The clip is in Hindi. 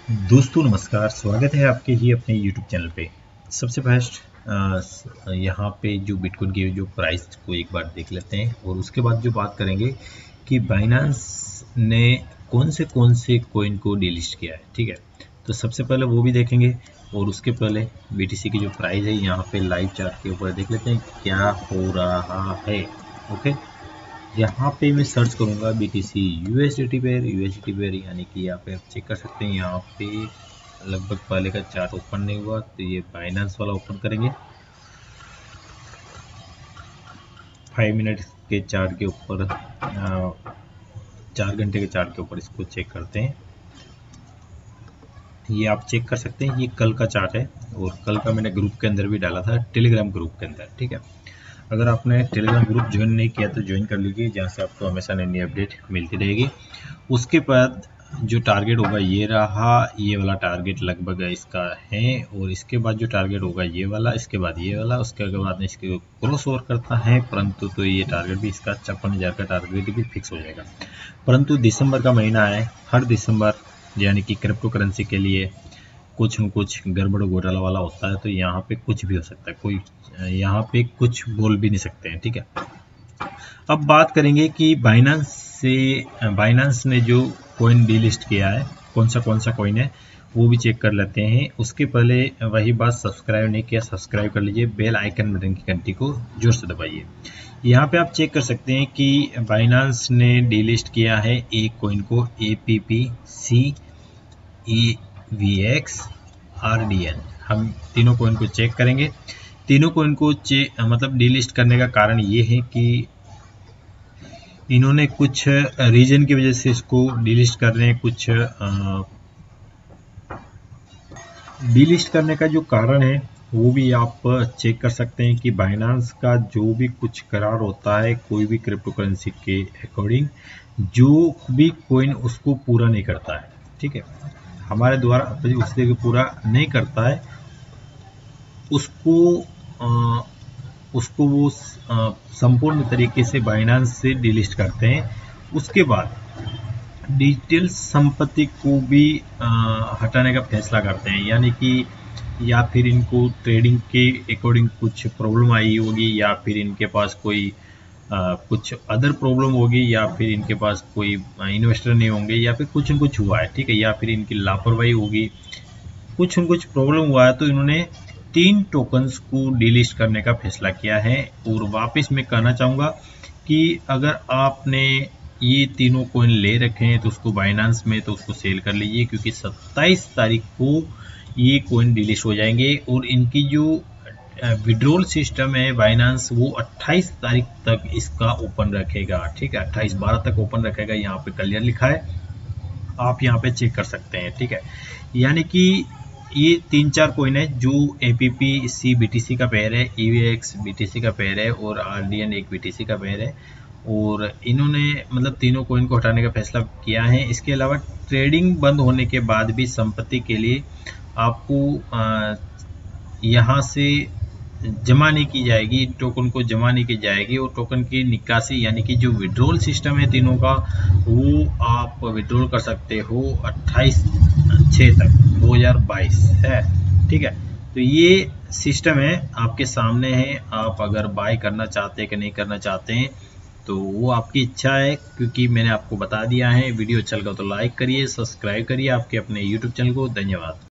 दोस्तों नमस्कार, स्वागत है आपके ही अपने YouTube चैनल पे। सबसे फर्स्ट यहाँ पे जो बिटकॉइन की जो प्राइस को एक बार देख लेते हैं और उसके बाद जो बात करेंगे कि बाइनेंस ने कौन से कॉइन को डिलिस्ट किया है। ठीक है, तो सबसे पहले वो भी देखेंगे और उसके पहले BTC की जो प्राइस है यहाँ पे लाइव चार्ट के ऊपर देख लेते हैं क्या हो रहा है। ओके, यहाँ पे मैं सर्च करूँगा BTC USDT पेयर यानी कि यहाँ पे आप चेक कर सकते हैं। यहाँ पे लगभग पहले का चार्ट ओपन नहीं हुआ तो ये बाइनेंस वाला ओपन करेंगे। 5 मिनट के चार्ट के ऊपर 4 घंटे के चार्ट के ऊपर इसको चेक करते हैं। ये आप चेक कर सकते हैं, ये कल का चार्ट है और कल का मैंने ग्रुप के अंदर भी डाला था, टेलीग्राम ग्रुप के अंदर। ठीक है, अगर आपने टेलीग्राम ग्रुप ज्वाइन नहीं किया तो ज्वाइन कर लीजिए, जहाँ से आपको हमेशा नई नई अपडेट मिलती रहेगी। उसके बाद जो टारगेट होगा ये रहा, ये वाला टारगेट लगभग इसका है और इसके बाद जो टारगेट होगा ये वाला, इसके बाद ये वाला, उसके बाद इसके क्रॉस ओवर करता है परंतु तो ये टारगेट भी इसका 56,000 का टारगेट भी फिक्स हो जाएगा। परंतु दिसंबर का महीना है, हर दिसंबर यानी कि क्रिप्टो करेंसी के लिए कुछ न कुछ गड़बड़ घोटाला वाला होता है, तो यहाँ पे कुछ भी हो सकता है, कोई यहाँ पे कुछ बोल भी नहीं सकते हैं। ठीक है, अब बात करेंगे कि बाइनेंस ने जो कॉइन डीलिस्ट किया है, कौन सा कॉइन है वो भी चेक कर लेते हैं। उसके पहले वही बात, सब्सक्राइब नहीं किया सब्सक्राइब कर लीजिए, बेल आइकन बटन की घंटी को जोर से दबाइए। यहाँ पे आप चेक कर सकते हैं कि बाइनेंस ने डीलिस्ट किया है एक कॉइन को APPC EVX RDN। हम तीनों कॉइन को चेक करेंगे। तीनों कॉइन को मतलब डीलिस्ट करने का कारण ये है कि इन्होंने कुछ रीजन की वजह से इसको डीलिस्ट कर रहे हैं। कुछ डीलिस्ट करने का जो कारण है वो भी आप चेक कर सकते हैं कि बाइनेंस का जो भी कुछ करार होता है कोई भी क्रिप्टो करेंसी के अकॉर्डिंग, जो भी कॉइन उसको पूरा नहीं करता है। ठीक है, हमारे द्वारा उससे पूरा नहीं करता है उसको वो संपूर्ण तरीके से बाइनेंस से डिलीट करते हैं। उसके बाद डिजिटल संपत्ति को भी हटाने का फैसला करते हैं, यानी कि या फिर इनको ट्रेडिंग के अकॉर्डिंग कुछ प्रॉब्लम आई होगी, या फिर इनके पास कोई कुछ अदर प्रॉब्लम होगी, या फिर इनके पास कोई इन्वेस्टर नहीं होंगे, या फिर कुछ न कुछ हुआ है। ठीक है, या फिर इनकी लापरवाही होगी, कुछ न कुछ प्रॉब्लम हुआ है, तो इन्होंने 3 टोकन्स को डिलीट करने का फैसला किया है। और वापस मैं कहना चाहूँगा कि अगर आपने ये तीनों कॉइन ले रखे हैं तो उसको बाइनेंस में तो उसको सेल कर लीजिए, क्योंकि 27 तारीख को ये कॉइन डिलीट हो जाएंगे और इनकी जो विड्रॉल सिस्टम है बाइनेंस वो 28 तारीख तक इसका ओपन रखेगा। ठीक है, 28/12 तक ओपन रखेगा, यहाँ पे क्लियर लिखा है, आप यहाँ पे चेक कर सकते हैं। ठीक है, यानी कि ये 3-4 कॉइन है जो APPC BTC का पेयर है, EVX BTC का पेयर है और RDN एक BTC का पेयर है। और इन्होंने मतलब तीनों कॉइन को हटाने का फैसला किया है। इसके अलावा ट्रेडिंग बंद होने के बाद भी संपत्ति के लिए आपको यहाँ से जमा नहीं की जाएगी, टोकन को जमा नहीं की जाएगी, और टोकन की निकासी यानी कि जो विड्रॉल सिस्टम है तीनों का वो आप विड्रॉल कर सकते हो 28/6 तक 2022 है। ठीक है, तो ये सिस्टम है आपके सामने है, आप अगर बाय करना चाहते हैं कि नहीं करना चाहते हैं तो वो आपकी इच्छा है, क्योंकि मैंने आपको बता दिया है। वीडियो अच्छा लगा तो लाइक करिए, सब्सक्राइब करिए आपके अपने YouTube चैनल को। धन्यवाद।